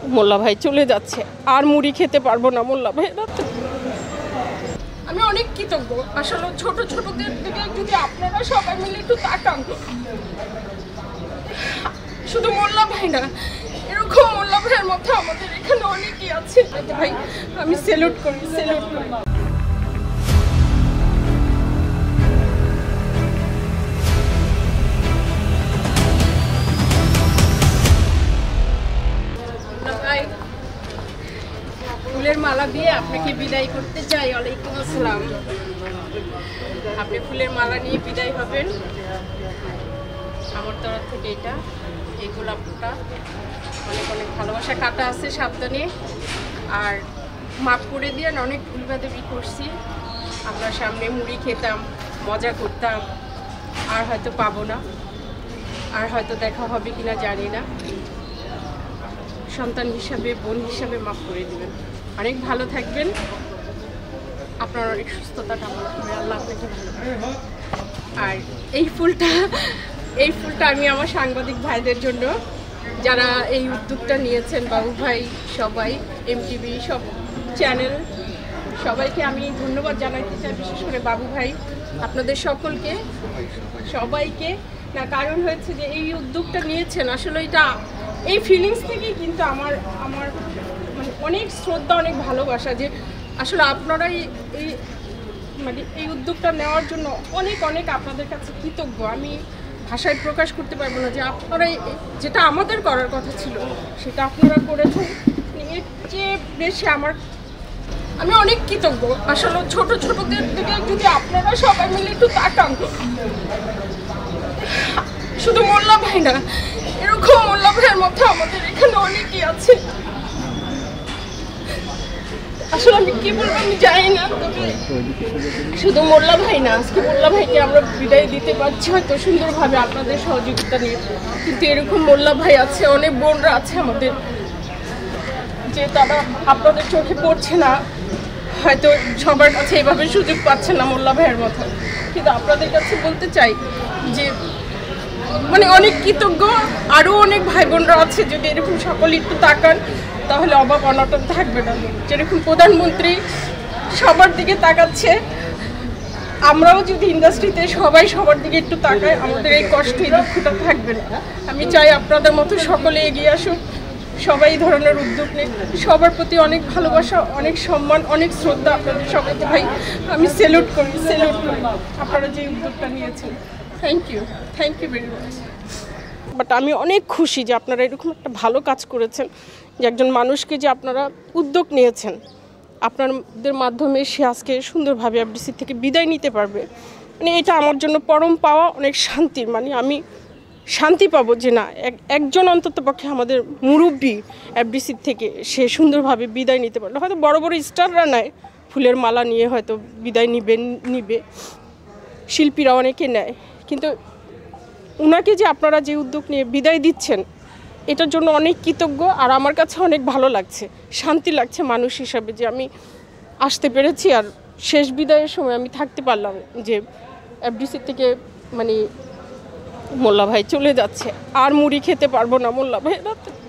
মোল্লা ভাই চলে যাচ্ছে, আর মুড়ি খেতে পারবো না মোল্লা ভাই। আমি অনেক কৃতজ্ঞ আসলে ছোট ছোটদের দিকে যদি আপনারা সবাই মিলে একটু তাকান, শুধু মোল্লা ভাই না, এরকম মোল্লা ভাইয়ের মধ্যে আমাদের এখানে অনেকেই আছে ভাই। আমি স্যালুট করি, স্যালুট করি। ফুলের মালা দিয়ে আপনাকে বিদায় করতে চাই। ওয়ালাইকুম আসসালাম। আপনি ফুলের মালা নিয়ে বিদায় হবেন আমার তরফ থেকে। এই গোলাপটা অনেক অনেক ভালোবাসা কাটা আছে, সাবধানে। আর মাফ করে দিয়ে অনেক ভুলবাদেবি করছি। আপনার সামনে মুড়ি খেতাম, মজা করতাম, আর হয়তো পাবো না, আর হয়তো দেখা হবে কিনা জানি না। সন্তান হিসাবে, বোন হিসাবে মাফ করে দিবেন। অনেক ভালো থাকবেন, আপনার অনেক সুস্থতা কামনা করে আল্লাহ আপনাকে ভালো রাখবেন। আর এই ফুলটা আমি আমার সাংবাদিক ভাইদের জন্য, যারা এই উদ্যোগটা নিয়েছেন, বাবু ভাই, সবাই, এমটিভি, সব চ্যানেল, সবাইকে আমি ধন্যবাদ জানাতে চাই। বিশেষ করে বাবু ভাই, আপনাদের সকলকে, সবাইকে। না, কারণ হয়েছে যে এই উদ্যোগটা নিয়েছেন, আসলে এটা এই ফিলিংস থেকেই কিন্তু আমার মানে অনেক শ্রদ্ধা, অনেক ভালোবাসা যে আসলে আপনারাই মানে এই উদ্যোগটা নেওয়ার জন্য অনেক অনেক আপনাদের কাছে কৃতজ্ঞ। আমি ভাষায় প্রকাশ করতে পারবো না যে আপনারাই, যেটা আমাদের করার কথা ছিল সেটা আপনারা করেছেন। এর চেয়ে বেশি আমি অনেক কৃতজ্ঞ আসলে ছোট ছোটদের দিকে যদি আপনারা সবাই মিলে একটু তাকান, শুধু মোল্লা ভাই না, এরকম মোল্লা ভাইয়ের মধ্যে আমাদের এখানে অনেকেই আছে। আসলে আমি কি বলবো আমি জানি না, তবে শুধু মোল্লা ভাই না, আজকে মোল্লা ভাইকে আমরা বিদায় দিতে পারছি হয়তো সুন্দরভাবে আপনাদের সহযোগিতা নিয়ে, কিন্তু এরকম মোল্লা ভাই আছে, অনেক বোনরা আছে আমাদের, যে তারা আপনাদের চোখে পড়ছে না, হয়তো সবার কাছে এভাবে সুযোগ পাচ্ছে না মোল্লা ভাইয়ের মতো। কিন্তু আপনাদের কাছে বলতে চাই যে মানে অনেক কৃতজ্ঞ। আরও অনেক ভাই বোনরা আছে, যদি এরকম সকলে একটু তাকান তাহলে অভাব অনটন থাকবে না। যেরকম প্রধানমন্ত্রী সবার দিকে তাকাচ্ছে, আমরাও যদি ইন্ডাস্ট্রিতে সবাই সবার দিকে একটু তাকাই, আমাদের এই কষ্ট, এই দুঃখটা থাকবে না। আমি চাই আপনাদের মতো সকলে এগিয়ে আসুন, সবাই এই ধরনের উদ্যোগ নেই। সবার প্রতি অনেক ভালোবাসা, অনেক সম্মান, অনেক শ্রদ্ধা আপনাদের সবাইকে ভাই। আমি স্যালুট করি, স্যালুট করি আপনারা যে উদ্যোগটা নিয়েছেন। Thank you very much. But আমি অনেক খুশি যে আপনারা এরকম একটা ভালো কাজ করেছেন, যে একজন মানুষকে যে আপনারা উদ্যোগ নিয়েছেন, আপনাদের মাধ্যমে সে আজকে সুন্দরভাবে এফডিসি থেকে বিদায় নিতে পারবে। মানে এটা আমার জন্য পরম পাওয়া, অনেক শান্তির। মানে আমি শান্তি পাবো যে না, একজন অন্তত পক্ষে আমাদের মুরব্বী এফডিসি থেকে সে সুন্দরভাবে বিদায় নিতে পারলো। হয়তো বড় বড় স্টাররা নেয়, ফুলের মালা নিয়ে হয়তো বিদায় নিবে, শিল্পীরা অনেকে নেয়, কিন্তু ওনাকে যে আপনারা যে উদ্যোগ নিয়ে বিদায় দিচ্ছেন, এটার জন্য অনেক কৃতজ্ঞ। আর আমার কাছে অনেক ভালো লাগছে, শান্তি লাগছে মানুষ হিসাবে, যে আমি আসতে পেরেছি। আর শেষ বিদায়ের সময় আমি থাকতে পারলাম, যে এফডিসি থেকে মানে মোল্লা ভাই চলে যাচ্ছে, আর মুড়ি খেতে পারবো না মোল্লা ভাই।